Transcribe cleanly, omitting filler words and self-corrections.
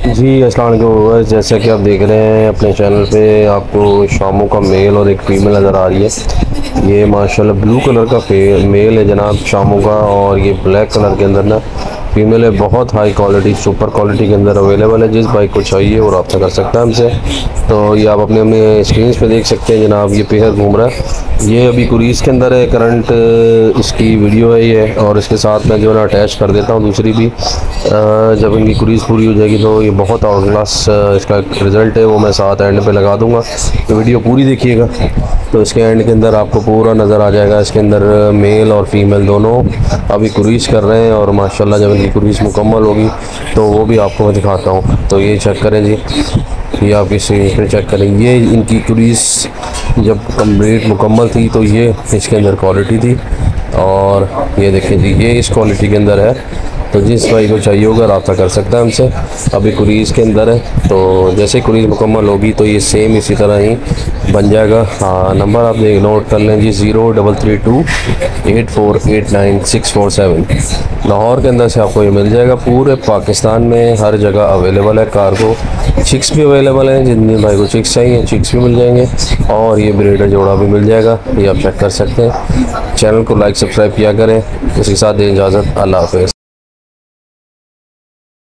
जी अस्सलाम वालेकुम। जैसा कि आप देख रहे हैं अपने चैनल पे आपको शामों का मेल और एक फीमेल नज़र आ रही है। ये माशाल्लाह ब्लू कलर का मेल है जनाब शामों का, और ये ब्लैक कलर के अंदर ना फीमेल है। बहुत हाई क्वालिटी सुपर क्वालिटी के अंदर अवेलेबल है। जिस बाइक को चाहिए वो रब्ता कर सकता है हमसे। तो ये आप अपने अपने स्क्रीन पे देख सकते हैं जनाब, ये पेयर घूम रहा है। ये अभी कुरीस के अंदर है, करंट इसकी वीडियो है ये, और इसके साथ मैं जो है ना अटैच कर देता हूँ दूसरी भी। जब इनकी कुरीस पूरी हो जाएगी तो ये बहुत आउट क्लास इसका रिज़ल्ट है, वो मैं साथ एंड पे लगा दूंगा। तो वीडियो पूरी देखिएगा, तो इसके एंड के अंदर आपको पूरा नज़र आ जाएगा। इसके अंदर मेल और फीमेल दोनों अभी कुरीस कर रहे हैं, और माशाल्लाह जब इनकी कुरीस मुकम्मल होगी तो वो भी आपको मैं दिखाता हूँ। तो ये चेक करें जी, ये आप इस पे चेक करें। ये इनकी कुरीस जब कंप्लीट मुकम्मल थी तो ये इसके अंदर क्वालिटी थी, और ये देखें जी ये इस क्वालिटी के अंदर है। तो जिस भाई को चाहिए होगा रब्ता कर सकता है हमसे। अभी कुरीस के अंदर है, तो जैसे कुरीस मुकम्मल होगी तो ये सेम इसी तरह ही बन जाएगा। हाँ, नंबर आप देख नोट कर लें जी, 033284894647। लाहौर के अंदर से आपको ये मिल जाएगा। पूरे पाकिस्तान में हर जगह अवेलेबल है कार्गो। चिक्स भी अवेलेबल हैं, जिन भाई को चिक्स चाहिए चिक्स भी मिल जाएंगे, और ये ब्रीडर जोड़ा भी मिल जाएगा, ये आप चेक कर सकते हैं। चैनल को लाइक सब्सक्राइब किया करें। इसके साथ दें इजाज़त, अल्लाह हाफ़िज़।